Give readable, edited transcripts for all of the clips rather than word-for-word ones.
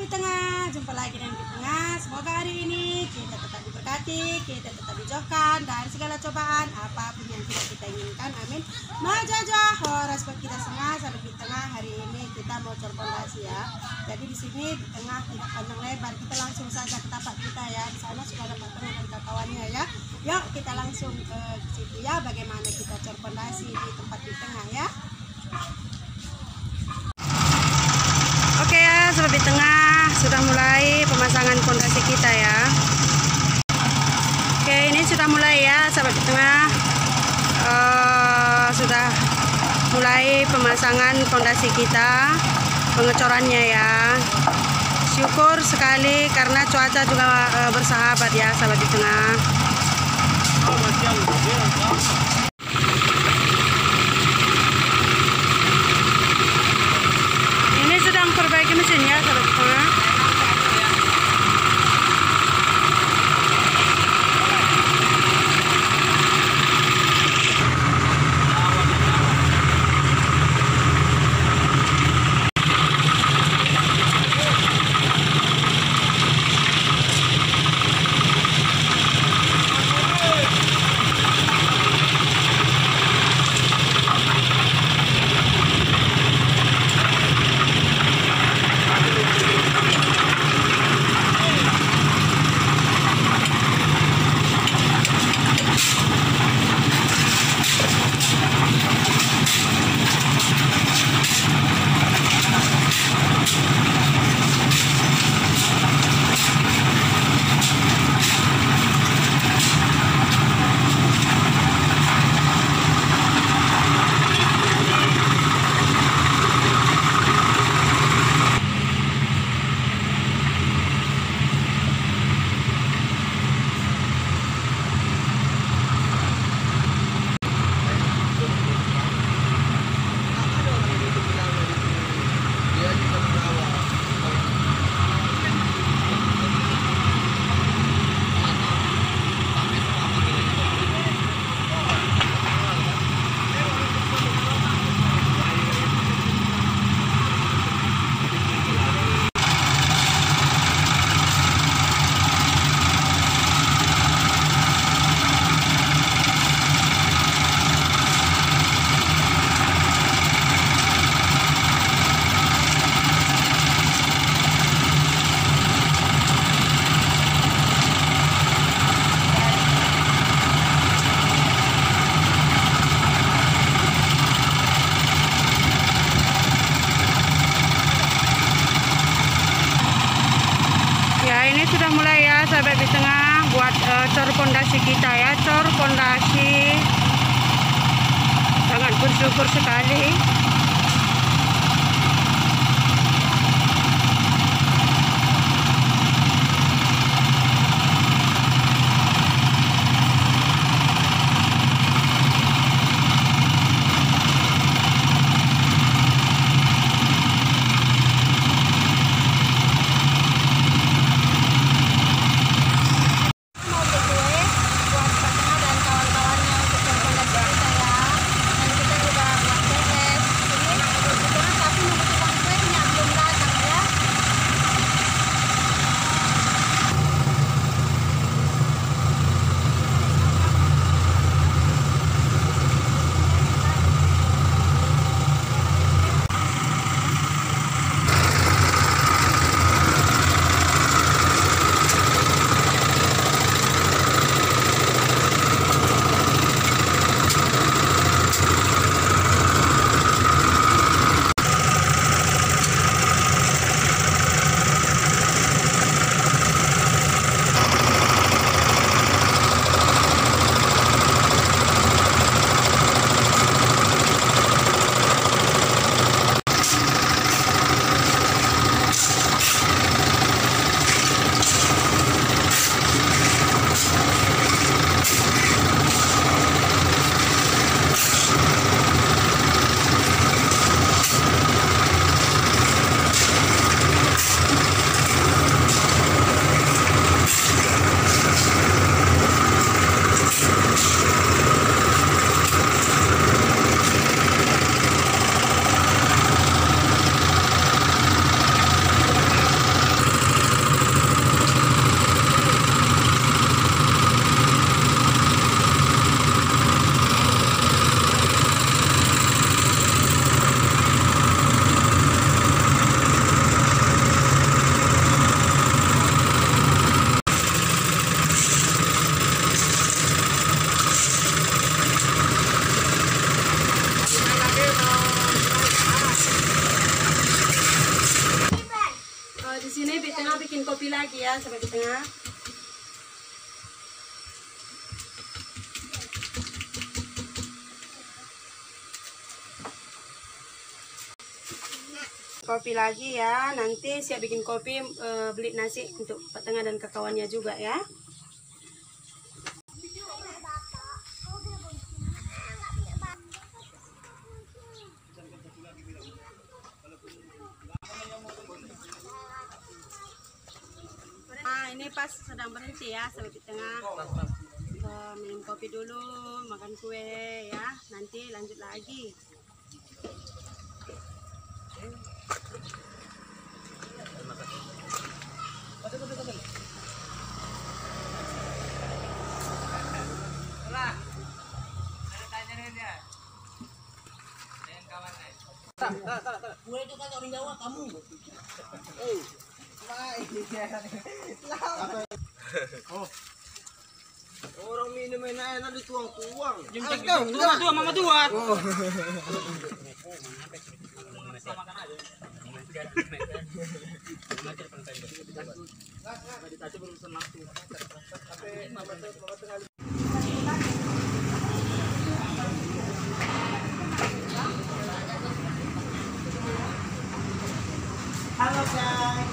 Sobat Tengah, jumpa lagi dengan Di Tengah. Semoga hari ini kita tetap diberkati, kita tetap dijauhkan dari segala cobaan apapun yang kita inginkan. Amin. Majajah horas buat kita semua. Sobat Di Tengah, hari ini kita mau cor fondasi ya. Jadi di sini Di Tengah tidak panjang lebar, kita langsung saja ke tapak kita ya. Di sana sudah ada partner dan kawannya ya. Yuk kita langsung ke situ ya. Bagaimana kita cor fondasi di tempat Di Tengah ya. Oke ya, Sobat Di Tengah, sudah mulai pemasangan fondasi kita ya. Oke, ini sudah mulai ya, Sobat Di Tengah. Sudah mulai pemasangan fondasi kita, pengecorannya ya. Syukur sekali karena cuaca juga bersahabat ya, Sobat Di Tengah. Perbaiki mesin ya, Sobat Di Tengah. Ini sudah mulai ya, Sobat Di Tengah, buat cor fondasi kita ya. Cor fondasi, sangat bersyukur sekali. bikin kopi lagi ya sampai di tengah. Kopi lagi ya, nanti siap bikin kopi, beli nasi untuk Pak Tengah dan kawannya juga ya. Nah ini pas sedang berhenti ya sampai di tengah. Minum kopi dulu, makan kue ya, nanti lanjut lagi. Gue itu kan orang Jawa kamu. Oh. Orang minum enak-enak dituang-tuang. Dua, mama dua. Oh. Halo guys,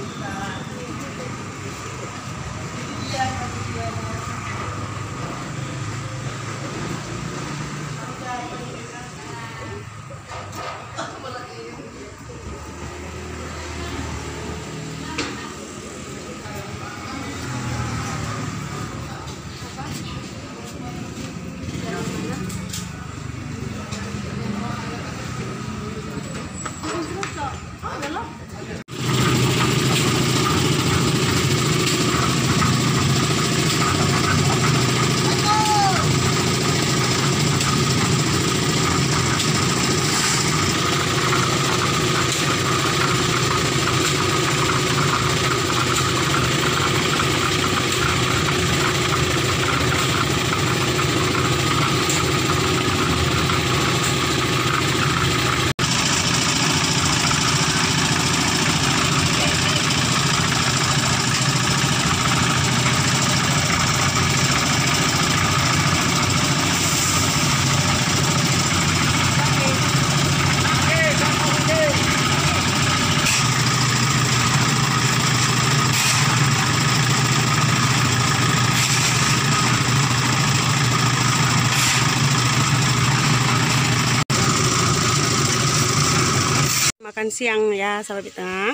makan siang ya sahabat di tengah.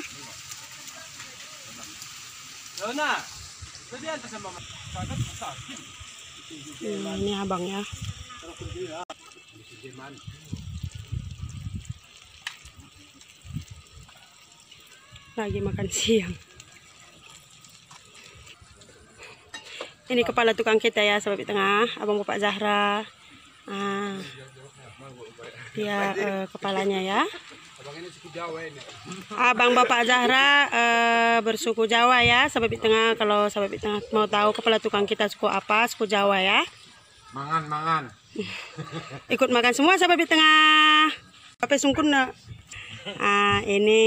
Ini abang ya. Lagi makan siang. Ini kepala tukang kita ya sahabat di tengah, abang Bapak Zahra. Dia kepalanya ya. Abang Bapak Zahra bersuku Jawa ya sahabat di tengah. Kalau sahabat di tengah mau tahu kepala tukang kita suku apa, suku Jawa ya. Mangan. Ikut makan semua sahabat di tengah. Apa sungkun nak? Ini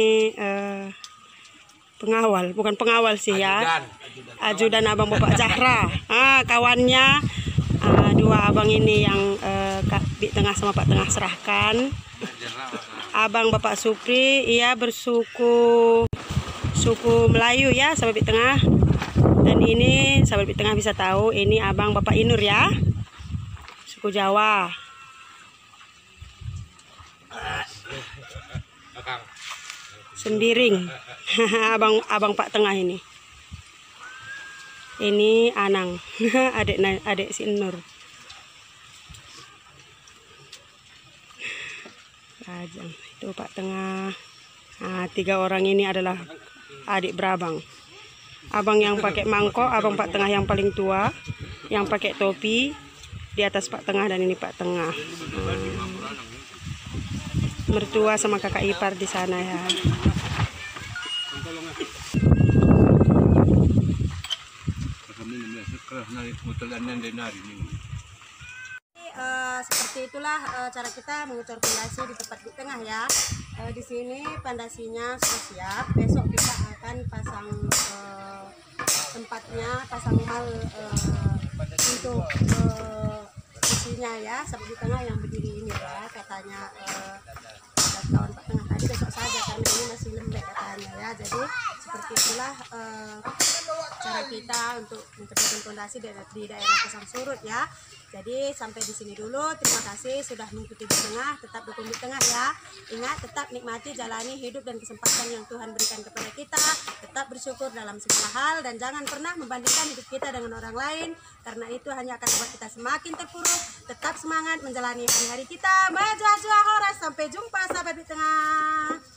pengawal, bukan pengawal sih ya. Ajudan abang Bapak Zahra. Kawannya dua abang ini yang di tengah sama Pak Tengah serahkan. Abang Bapak Supri, ia suku Melayu ya sahabat di tengah. Dan ini sahabat di tengah bisa tahu ini abang Bapak Inur ya, suku Jawa. Sembiring. abang Pak Tengah ini. Ini Anang, adik si Nur. Lajang itu Pak Tengah. Tiga orang ini adalah adik berabang. Abang yang pakai mangkok, abang Pak Tengah yang paling tua, yang pakai topi di atas Pak Tengah, dan ini Pak Tengah. Mertua sama kakak ipar di sana ya. Seperti itulah cara kita mengucur fondasi di tempat di tengah ya. Di sini pondasinya sudah siap. Besok kita akan pasang tempatnya, pasang mal untuk isinya ya, seperti tengah yang berdiri ini ya, katanya kawan Pak Tengah tadi besok saja karena ini masih lembek katanya ya. Jadi seperti itulah cara kita untuk memperbaiki fondasi di daerah Pasang Surut ya. Jadi sampai di sini dulu. Terima kasih sudah mengikuti di tengah. Tetap dukung di tengah ya. Ingat, tetap nikmati jalani hidup dan kesempatan yang Tuhan berikan kepada kita. Tetap bersyukur dalam segala hal dan jangan pernah membandingkan hidup kita dengan orang lain, karena itu hanya akan membuat kita semakin terpuruk. Tetap semangat menjalani hari-hari kita. Majah Horas, sampai jumpa sahabat di tengah.